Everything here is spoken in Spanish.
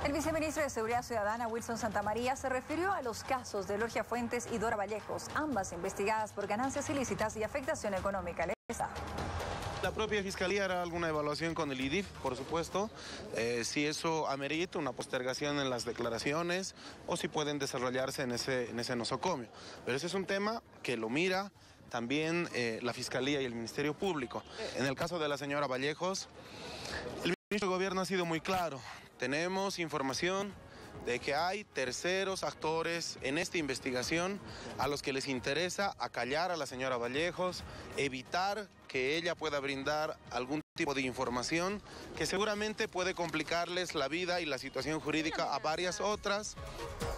El viceministro de Seguridad Ciudadana, Wilson Santamaría, se refirió a los casos de Lorgia Fuentes y Dora Vallejos, ambas investigadas por ganancias ilícitas y afectación económica al Estado. La propia Fiscalía hará alguna evaluación con el IDIF, por supuesto, si eso amerita una postergación en las declaraciones o si pueden desarrollarse en ese nosocomio. Pero ese es un tema que lo mira también la Fiscalía y el Ministerio Público. En el caso de la señora Vallejos, el ministro de Gobierno ha sido muy claro. Tenemos información de que hay terceros actores en esta investigación a los que les interesa acallar a la señora Vallejos, evitar que ella pueda brindar algún tipo de información que seguramente puede complicarles la vida y la situación jurídica a varias otras.